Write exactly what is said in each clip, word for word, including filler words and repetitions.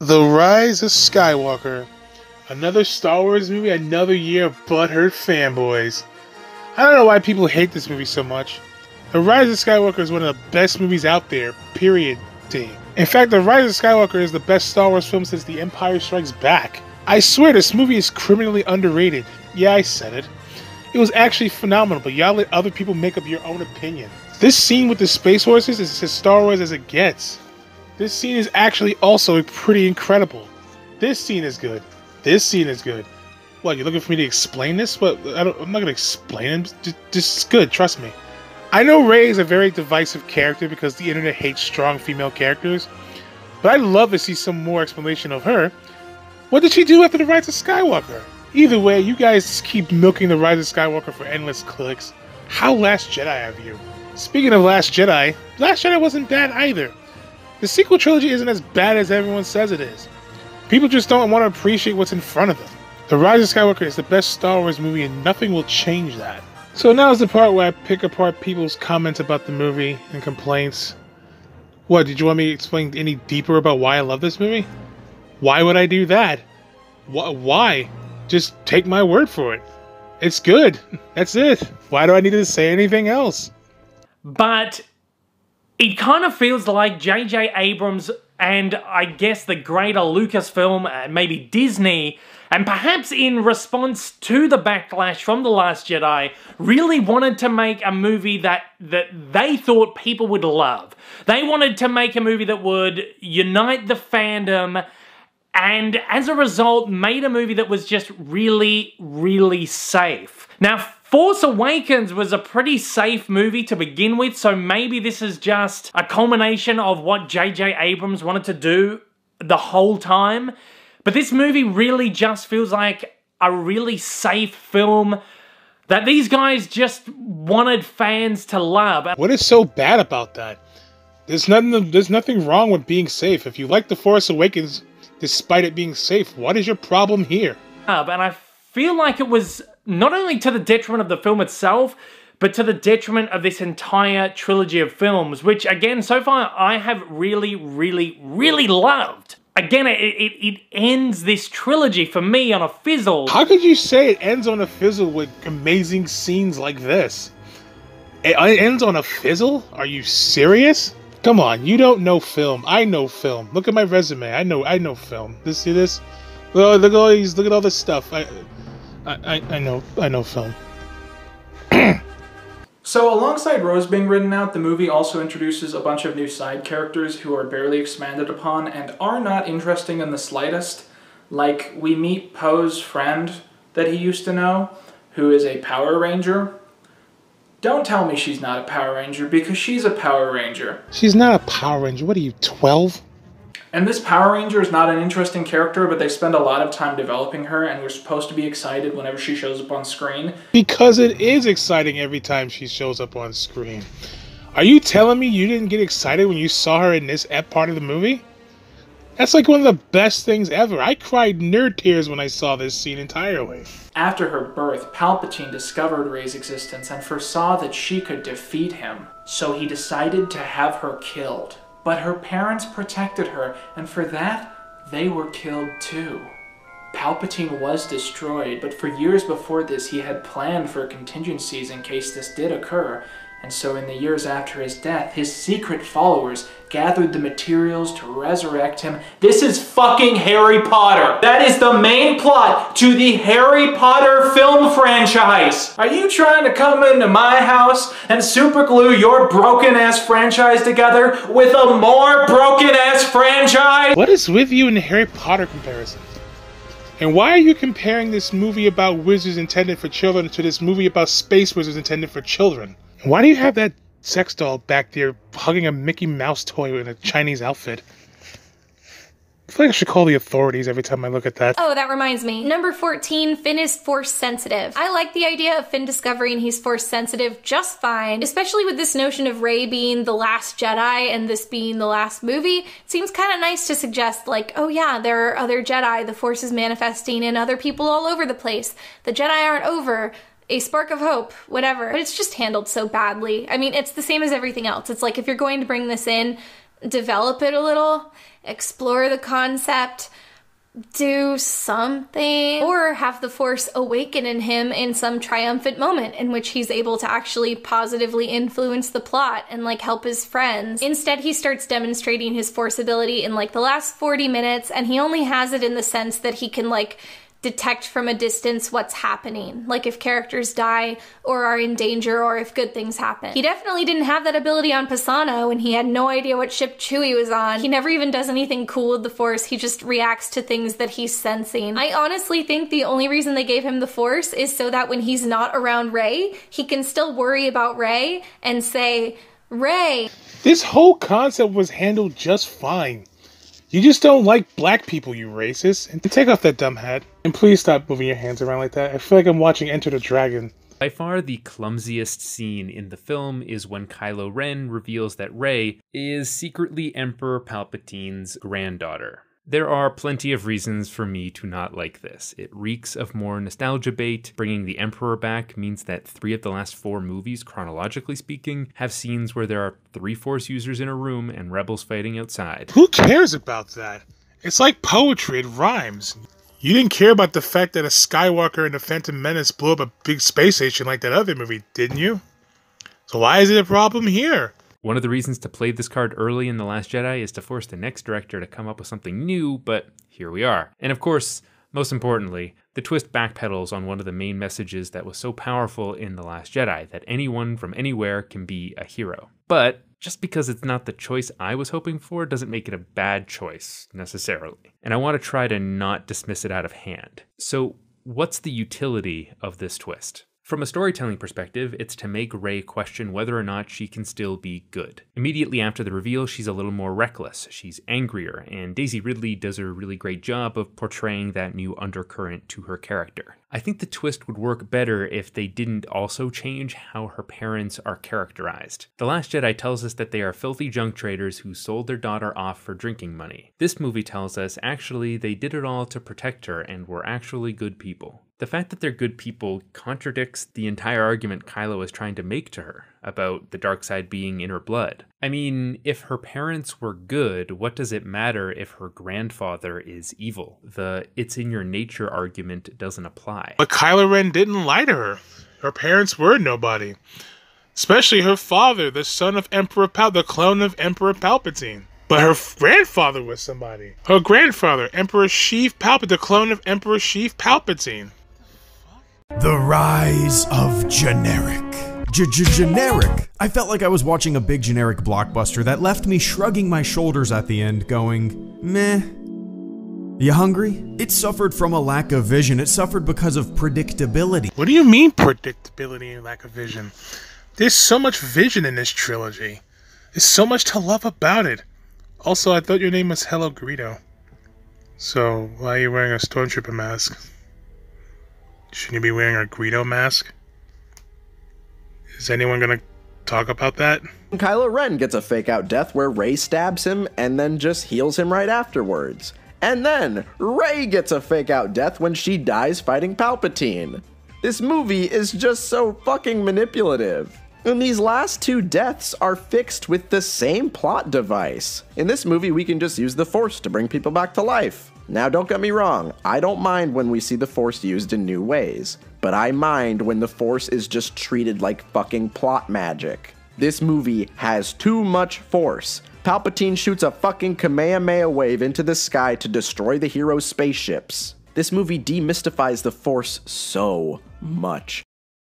The Rise of Skywalker. Another Star Wars movie, another year of butthurt fanboys. I don't know why people hate this movie so much. The Rise of Skywalker is one of the best movies out there, period. D. In fact, The Rise of Skywalker is the best Star Wars film since The Empire Strikes Back. I swear this movie is criminally underrated. Yeah, I said it. It was actually phenomenal, but y'all let other people make up your own opinion. This scene with the Space Horses is as Star Wars as it gets. This scene is actually also pretty incredible. This scene is good. This scene is good. What, you're looking for me to explain this? What? I don't, I'm not going to explain it. Just, this is good, trust me. I know Rey is a very divisive character because the internet hates strong female characters, but I'd love to see some more explanation of her. What did she do after the Rise of Skywalker? Either way, you guys just keep milking the Rise of Skywalker for endless clicks. How Last Jedi of you? Speaking of Last Jedi, Last Jedi wasn't bad either. The sequel trilogy isn't as bad as everyone says it is. People just don't want to appreciate what's in front of them. The Rise of Skywalker is the best Star Wars movie and nothing will change that. So now is the part where I pick apart people's comments about the movie and complaints. What, did you want me to explain any deeper about why I love this movie? Why would I do that? Wh- why? Just take my word for it. It's good. That's it. Why do I need to say anything else? But it kind of feels like J J Abrams and I guess the greater Lucasfilm, uh, maybe Disney, and perhaps in response to the backlash from The Last Jedi, really wanted to make a movie that, that they thought people would love. They wanted to make a movie that would unite the fandom, and as a result, made a movie that was just really, really safe. Now, Force Awakens was a pretty safe movie to begin with, so maybe this is just a culmination of what J J Abrams wanted to do the whole time. But this movie really just feels like a really safe film that these guys just wanted fans to love. What is so bad about that? There's nothing, there's nothing wrong with being safe. If you like The Force Awakens, despite it being safe, what is your problem here? And I feel like it was not only to the detriment of the film itself, but to the detriment of this entire trilogy of films, which again, so far, I have really, really, really loved. Again, it, it, it ends this trilogy for me on a fizzle. How could you say it ends on a fizzle with amazing scenes like this? It ends on a fizzle? Are you serious? Come on, you don't know film. I know film. Look at my resume. I know I know film. This see this? Look, look at all these. Look at all this stuff. I, I, I know I know film. So alongside Rose being written out, the movie also introduces a bunch of new side characters who are barely expanded upon and are not interesting in the slightest. Like, we meet Poe's friend that he used to know, who is a Power Ranger. Don't tell me she's not a Power Ranger, because she's a Power Ranger. She's not a Power Ranger. What are you, twelve? And this Power Ranger is not an interesting character, but they spend a lot of time developing her, and we're supposed to be excited whenever she shows up on screen. Because it is exciting every time she shows up on screen. Are you telling me you didn't get excited when you saw her in this part of the movie? That's like one of the best things ever. I cried nerd tears when I saw this scene entirely. After her birth, Palpatine discovered Rey's existence and foresaw that she could defeat him. So he decided to have her killed. But her parents protected her, and for that, they were killed too. Palpatine was destroyed, but for years before this, he had planned for contingencies in case this did occur. And so in the years after his death, his secret followers gathered the materials to resurrect him. This is fucking Harry Potter. That is the main plot to the Harry Potter film franchise. Are you trying to come into my house and superglue your broken-ass franchise together with a more broken-ass franchise? What is with you in the Harry Potter comparison? And why are you comparing this movie about wizards intended for children to this movie about space wizards intended for children? Why do you have that sex doll back there hugging a Mickey Mouse toy in a Chinese outfit? I feel like I should call the authorities every time I look at that. Oh, that reminds me. Number fourteen, Finn is force sensitive. I like the idea of Finn discovering he's force sensitive just fine, especially with this notion of Rey being the last Jedi and this being the last movie. It seems kind of nice to suggest, like, oh yeah, there are other Jedi, the force is manifesting in other people all over the place. The Jedi aren't over. A spark of hope, whatever. But it's just handled so badly. I mean, it's the same as everything else. It's like, if you're going to bring this in, develop it a little, explore the concept, do something, or have the Force awaken in him in some triumphant moment in which he's able to actually positively influence the plot and like help his friends. Instead, he starts demonstrating his Force ability in like the last forty minutes, and he only has it in the sense that he can like detect from a distance what's happening, like if characters die or are in danger or if good things happen. He definitely didn't have that ability on Pisano, and he had no idea what ship Chewie was on. He never even does anything cool with the Force, he just reacts to things that he's sensing. I honestly think the only reason they gave him the Force is so that when he's not around Rey, he can still worry about Rey and say, Rey. This whole concept was handled just fine. You just don't like black people, you racist. And take off that dumb hat. And please stop moving your hands around like that. I feel like I'm watching Enter the Dragon. By far the clumsiest scene in the film is when Kylo Ren reveals that Rey is secretly Emperor Palpatine's granddaughter. There are plenty of reasons for me to not like this. It reeks of more nostalgia bait. Bringing the Emperor back means that three of the last four movies, chronologically speaking, have scenes where there are three Force users in a room and rebels fighting outside. Who cares about that? It's like poetry, it rhymes. You didn't care about the fact that a Skywalker and the Phantom Menace blew up a big space station like that other movie, didn't you? So why is it a problem here? One of the reasons to play this card early in The Last Jedi is to force the next director to come up with something new, but here we are. And of course, most importantly, the twist backpedals on one of the main messages that was so powerful in The Last Jedi, that anyone from anywhere can be a hero. But just because it's not the choice I was hoping for doesn't make it a bad choice, necessarily. And I want to try to not dismiss it out of hand. So what's the utility of this twist? From a storytelling perspective, it's to make Rey question whether or not she can still be good. Immediately after the reveal, she's a little more reckless, she's angrier, and Daisy Ridley does a really great job of portraying that new undercurrent to her character. I think the twist would work better if they didn't also change how her parents are characterized. The Last Jedi tells us that they are filthy junk traders who sold their daughter off for drinking money. This movie tells us actually they did it all to protect her and were actually good people. The fact that they're good people contradicts the entire argument Kylo is trying to make to her about the dark side being in her blood. I mean, if her parents were good, what does it matter if her grandfather is evil? The it's in your nature argument doesn't apply. But Kylo Ren didn't lie to her. Her parents were nobody. Especially her father, the son of Emperor Pal, the clone of Emperor Palpatine. But her grandfather was somebody. Her grandfather, Emperor Sheev Palpatine, the clone of Emperor Sheev Palpatine. The Rise of Generic. G-g-generic. I felt like I was watching a big generic blockbuster that left me shrugging my shoulders at the end, going, meh. You hungry? It suffered from a lack of vision. It suffered because of predictability. What do you mean predictability and lack of vision? There's so much vision in this trilogy. There's so much to love about it. Also, I thought your name was Hello Greedo. So, why are you wearing a Stormtrooper mask? Shouldn't you be wearing a Greedo mask? Is anyone gonna talk about that? Kylo Ren gets a fake-out death where Rey stabs him and then just heals him right afterwards. And then, Rey gets a fake-out death when she dies fighting Palpatine. This movie is just so fucking manipulative. And these last two deaths are fixed with the same plot device. In this movie, we can just use the Force to bring people back to life. Now, don't get me wrong, I don't mind when we see the Force used in new ways, but I mind when the Force is just treated like fucking plot magic. This movie has too much Force. Palpatine shoots a fucking Kamehameha wave into the sky to destroy the hero's spaceships. This movie demystifies the Force so much.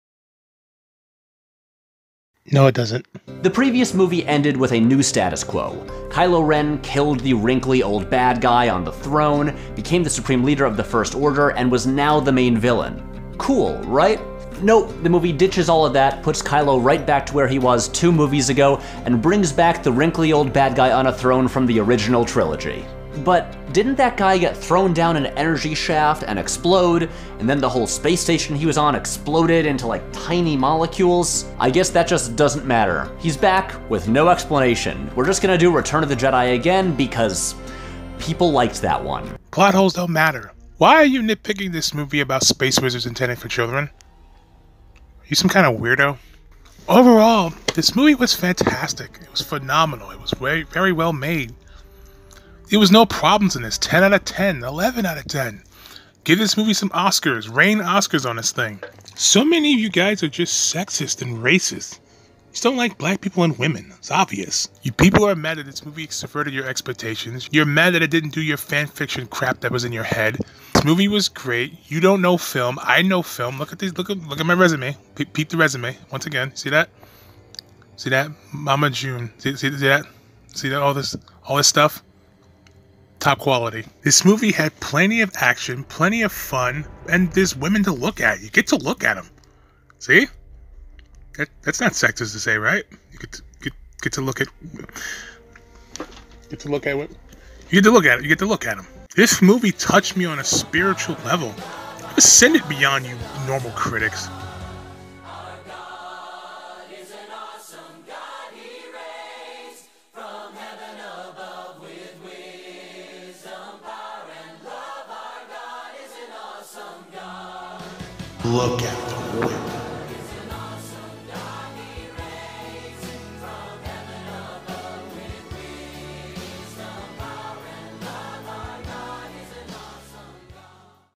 No, it doesn't. The previous movie ended with a new status quo. Kylo Ren killed the wrinkly old bad guy on the throne, became the supreme leader of the First Order, and was now the main villain. Cool, right? Nope, the movie ditches all of that, puts Kylo right back to where he was two movies ago, and brings back the wrinkly old bad guy on a throne from the original trilogy. But didn't that guy get thrown down an energy shaft and explode, and then the whole space station he was on exploded into like tiny molecules? I guess that just doesn't matter. He's back with no explanation. We're just gonna do Return of the Jedi again because people liked that one. Plot holes don't matter. Why are you nitpicking this movie about space wizards intended for children? Are you some kind of weirdo? Overall, this movie was fantastic. It was phenomenal. It was very, very well made. There was no problems in this. ten out of ten, eleven out of ten. Give this movie some Oscars. Rain Oscars on this thing. So many of you guys are just sexist and racist. You just don't like black people and women. It's obvious. You people are mad that this movie subverted your expectations. You're mad that it didn't do your fan fiction crap that was in your head. This movie was great. You don't know film. I know film. Look at these. Look at look at my resume. Pe peep the resume once again. See that? See that? Mama June. See, see, see that? See that? All this, all this stuff. Top quality. This movie had plenty of action, plenty of fun, and there's women to look at. You get to look at them. See? That, that's not sexist to say, right? You get to, get, get to look at... Get to look at what... You get to look at it. You get to look at them. This movie touched me on a spiritual level. Let's send it beyond you normal critics. Look at the whip.